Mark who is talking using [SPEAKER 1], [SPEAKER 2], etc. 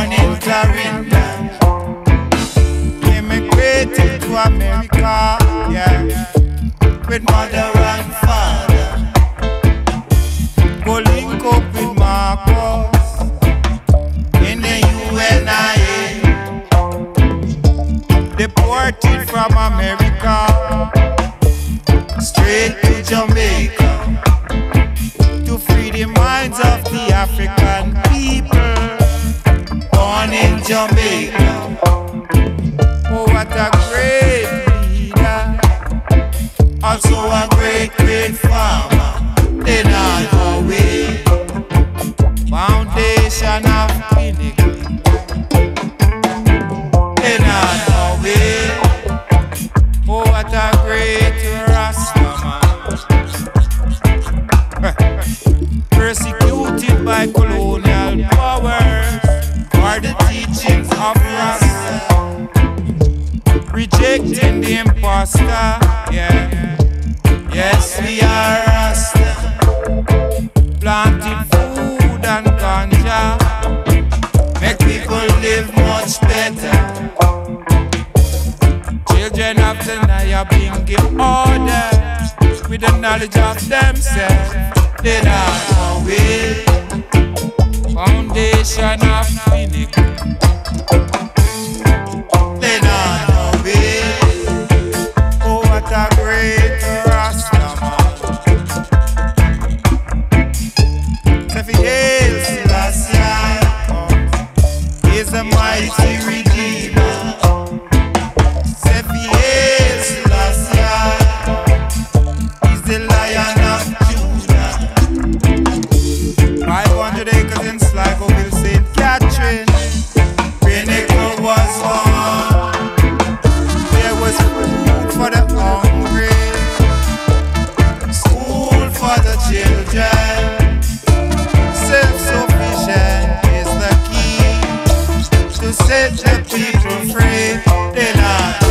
[SPEAKER 1] born in Clarendon, immigrated to America, yeah, with mother and father. Go link up with Marcus in the UNIA. Deported from America straight to Jamaica to free the minds of the African people born in Jamaica. Oh, what a great leader, also a great, great farmer. In our way, foundation of Pinnacle. In our way, oh, what a great Rastaman. Persecuted by colonial powers for the teachings of Rasta, rejecting the imposter, yeah. Yes, we are Rasta. Planting food and ganja make people live much better. Children of the Naya being given order with the knowledge of themselves. They are our way, foundation of Pinnacle. They are our way. Oh, what a great Rastaman. Hail Selassie is a mighty redeemer. Hail Selassie is the Lion of Judah. 500 acres in Sligo, St. Catherine. Pinnacle was born. There was food for the hungry, school for the children. Self-sufficient is the key to set the people free. They not